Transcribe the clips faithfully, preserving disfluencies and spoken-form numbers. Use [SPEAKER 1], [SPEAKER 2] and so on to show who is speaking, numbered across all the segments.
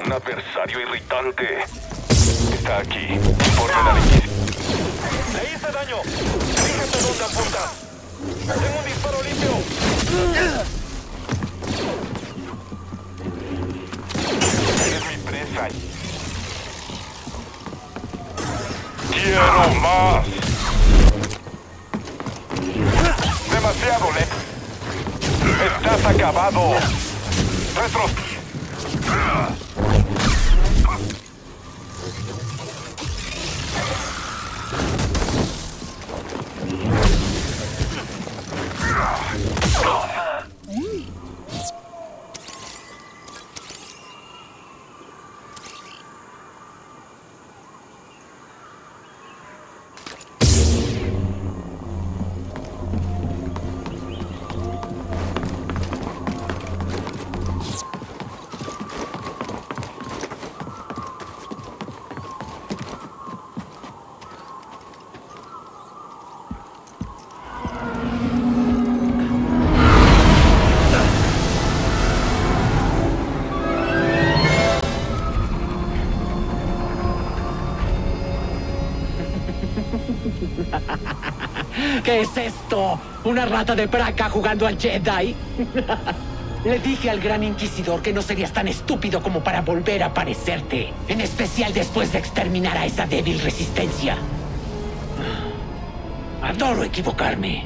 [SPEAKER 1] Un adversario irritante. Está aquí. Informe la Inquisición.
[SPEAKER 2] ¡Le hice daño! Fíjate dónde apunta. ¡Tengo un disparo limpio!
[SPEAKER 1] Eres mi presa. ¡Quiero más! ¡Demasiado lejos! ¡Estás acabado! ¡Retro!
[SPEAKER 3] ¿Qué es esto? ¿Una rata de Braca jugando al Jedi? Le dije al Gran Inquisidor que no serías tan estúpido como para volver a aparecerte. En especial después de exterminar a esa débil resistencia. Adoro equivocarme.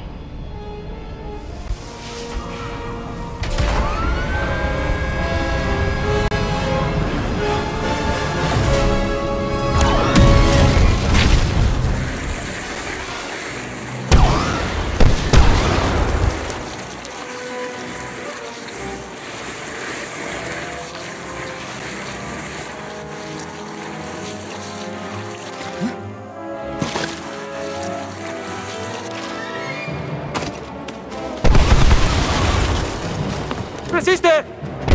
[SPEAKER 2] ¡Resiste!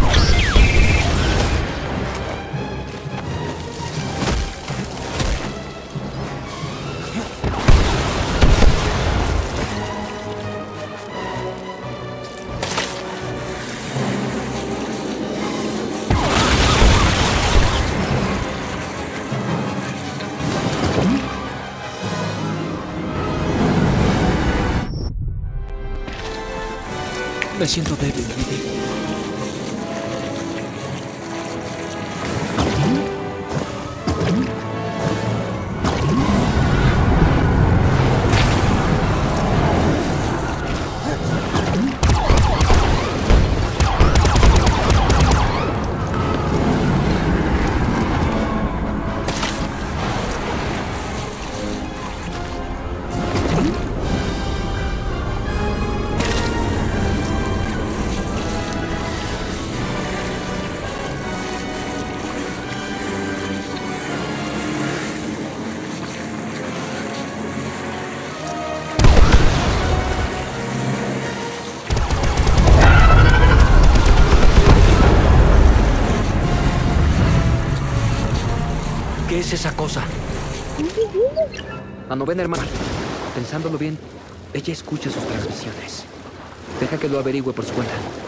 [SPEAKER 4] Me siento débil, Lily. ¿Qué es esa cosa? La novena hermana. Pensándolo bien, ella escucha sus transmisiones. Deja que lo averigüe por su cuenta.